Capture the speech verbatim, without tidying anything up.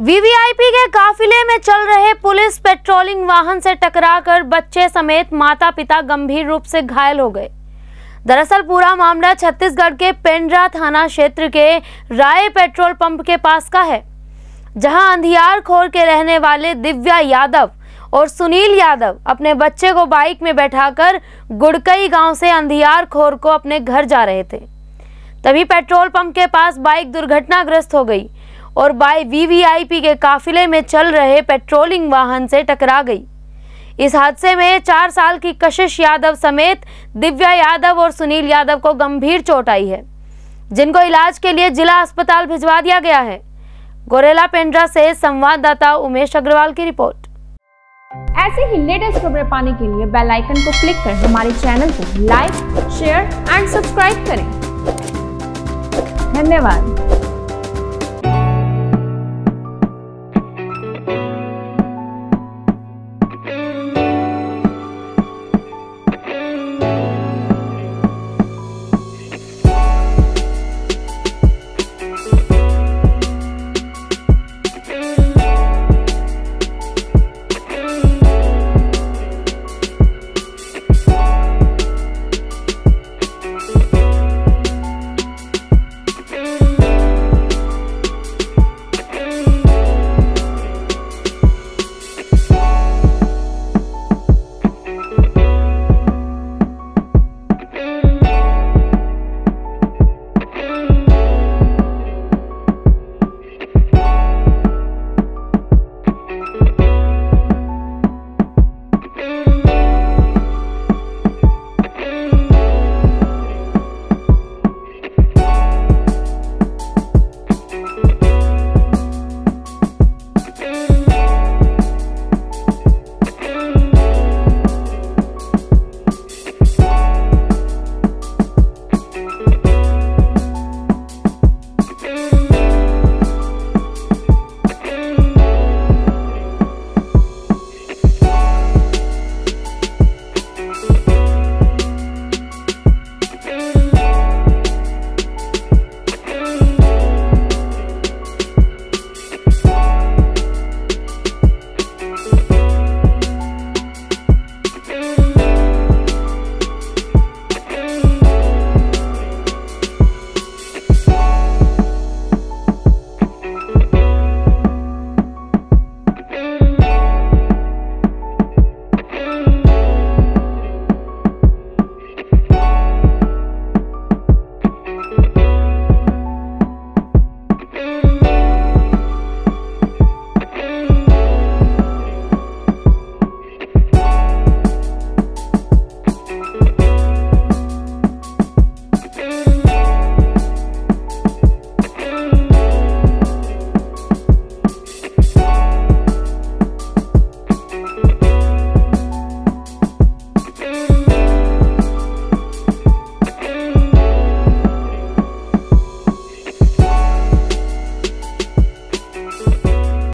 VVIP के काफिले में चल रहे पुलिस पेट्रोलिंग वाहन से टकराकर बच्चे समेत माता पिता गंभीर रूप से घायल हो गए। दरअसल पूरा मामला छत्तीसगढ़ के पेंड्रा थाना क्षेत्र के राय पेट्रोल पंप के पास का है, जहां अंधियारखोर के रहने वाले दिव्या यादव और सुनील यादव अपने बच्चे को बाइक में बैठाकर गुड़कई गांव से अंधियारखोर को अपने घर जा रहे थे। तभी पेट्रोल पंप के पास बाइक दुर्घटनाग्रस्त हो गई और बाइक वीवीआईपी के काफिले में चल रहे पेट्रोलिंग वाहन से टकरा गई। इस हादसे में चार साल की कशिश यादव समेत दिव्या यादव और सुनील यादव को गंभीर चोट आई है, जिनको इलाज के लिए जिला अस्पताल भिजवा दिया गया है। गोरेला पेंड्रा से संवाददाता उमेश अग्रवाल की रिपोर्ट। ऐसे ही लेटेस्ट खबरें पाने के लिए बेल आइकन को क्लिक कर हमारे चैनल को लाइक, शेयर एंड सब्सक्राइब करें। धन्यवाद।